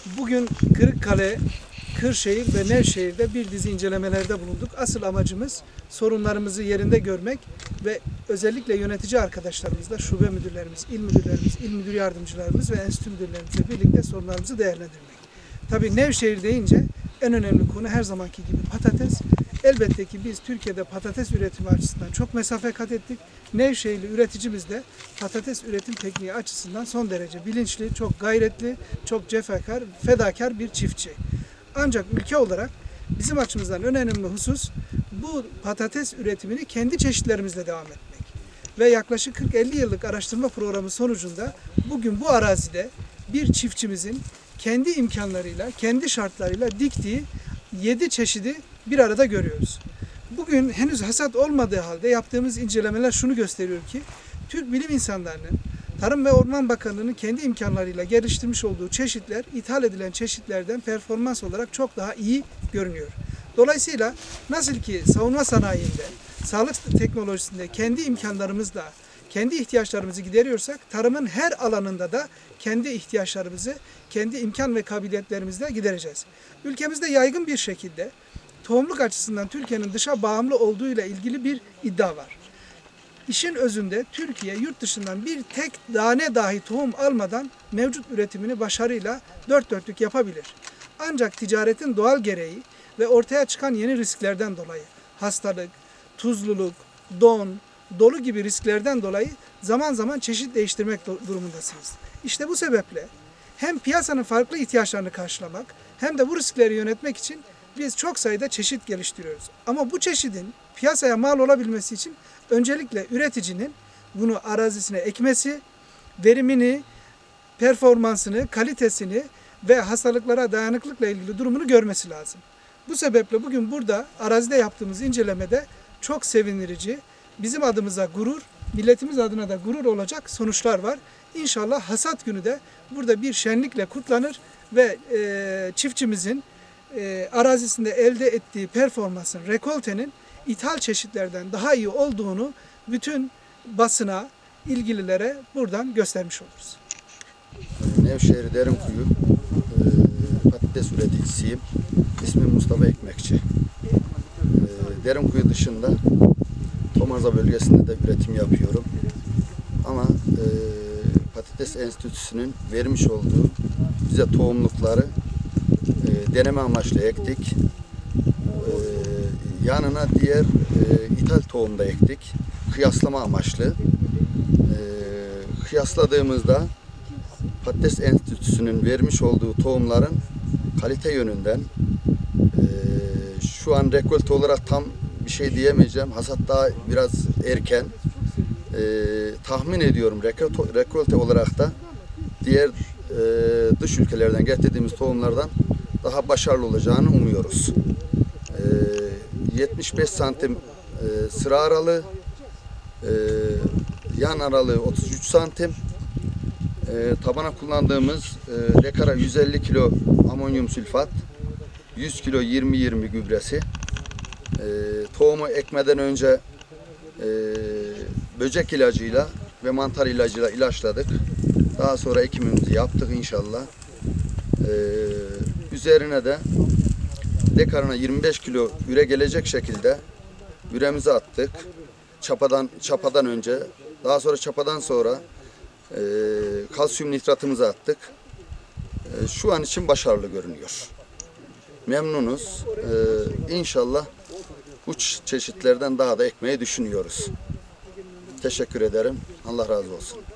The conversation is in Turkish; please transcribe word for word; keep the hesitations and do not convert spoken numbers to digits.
Bugün Kırıkkale, Kırşehir ve Nevşehir'de bir dizi incelemelerde bulunduk. Asıl amacımız sorunlarımızı yerinde görmek ve özellikle yönetici arkadaşlarımızla, şube müdürlerimiz, il müdürlerimiz, il müdür yardımcılarımız ve enstitü müdürlerimizle birlikte sorunlarımızı değerlendirmek. Tabii Nevşehir deyince en önemli konu her zamanki gibi patates. Elbette ki biz Türkiye'de patates üretimi açısından çok mesafe kat ettik. Nevşehirli üreticimiz de patates üretim tekniği açısından son derece bilinçli, çok gayretli, çok cefakar, fedakar bir çiftçi. Ancak ülke olarak bizim açımızdan önemli husus bu patates üretimini kendi çeşitlerimizle devam etmek. Ve yaklaşık kırk elli yıllık araştırma programı sonucunda bugün bu arazide bir çiftçimizin kendi imkanlarıyla, kendi şartlarıyla diktiği yedi çeşidi bir arada görüyoruz. Bugün henüz hasat olmadığı halde yaptığımız incelemeler şunu gösteriyor ki Türk bilim insanlarının, Tarım ve Orman Bakanlığı'nın kendi imkanlarıyla geliştirmiş olduğu çeşitler, ithal edilen çeşitlerden performans olarak çok daha iyi görünüyor. Dolayısıyla nasıl ki savunma sanayinde, sağlık teknolojisinde kendi imkanlarımızla kendi ihtiyaçlarımızı gideriyorsak, tarımın her alanında da kendi ihtiyaçlarımızı, kendi imkan ve kabiliyetlerimizle gidereceğiz. Ülkemizde yaygın bir şekilde tohumluk açısından Türkiye'nin dışa bağımlı olduğuyla ilgili bir iddia var. İşin özünde Türkiye yurt dışından bir tek tane dahi tohum almadan mevcut üretimini başarıyla dört dörtlük yapabilir. Ancak ticaretin doğal gereği ve ortaya çıkan yeni risklerden dolayı hastalık, tuzluluk, don, dolu gibi risklerden dolayı zaman zaman çeşit değiştirmek durumundasınız. İşte bu sebeple hem piyasanın farklı ihtiyaçlarını karşılamak hem de bu riskleri yönetmek için biz çok sayıda çeşit geliştiriyoruz. Ama bu çeşidin piyasaya mal olabilmesi için öncelikle üreticinin bunu arazisine ekmesi, verimini, performansını, kalitesini ve hastalıklara dayanıklılıkla ilgili durumunu görmesi lazım. Bu sebeple bugün burada arazide yaptığımız incelemede çok sevindirici, bizim adımıza gurur, milletimiz adına da gurur olacak sonuçlar var. İnşallah hasat günü de burada bir şenlikle kutlanır ve e, çiftçimizin e, arazisinde elde ettiği performansın, rekoltenin ithal çeşitlerden daha iyi olduğunu bütün basına, ilgililere buradan göstermiş oluruz. Nevşehir Derinkuyu e, patates üreticisiyim. İsmim Mustafa Ekmekçi. E, Derinkuyu dışında Tomarza bölgesinde de üretim yapıyorum. Ama e, Patates Enstitüsü'nün vermiş olduğu bize tohumlukları e, deneme amaçlı ektik. E, yanına diğer e, ithal tohum da ektik. Kıyaslama amaçlı. E, kıyasladığımızda Patates Enstitüsü'nün vermiş olduğu tohumların kalite yönünden e, şu an rekolte olarak tam bir şey diyemeyeceğim. Hasat daha biraz erken. E, tahmin ediyorum rekolte, rekolte olarak da diğer e, dış ülkelerden getirdiğimiz tohumlardan daha başarılı olacağını umuyoruz. E, yetmiş beş santim e, sıra aralığı, e, yan aralığı otuz üç santim. E, tabana kullandığımız e, Lekara yüz elli kilo amonyum sülfat, yüz kilo yirmi yirmi gübresi. E, tohumu ekmeden önce e, böcek ilacıyla ve mantar ilacıyla ilaçladık. Daha sonra ekimimizi yaptık inşallah. E, üzerine de dekarına yirmi beş kilo üre gelecek şekilde üremizi attık. Çapadan çapadan önce, daha sonra çapadan sonra e, kalsiyum nitratımızı attık. E, şu an için başarılı görünüyor. Memnunuz. E, inşallah bu çeşitlerden daha da ekmeyi düşünüyoruz. Teşekkür ederim. Allah razı olsun.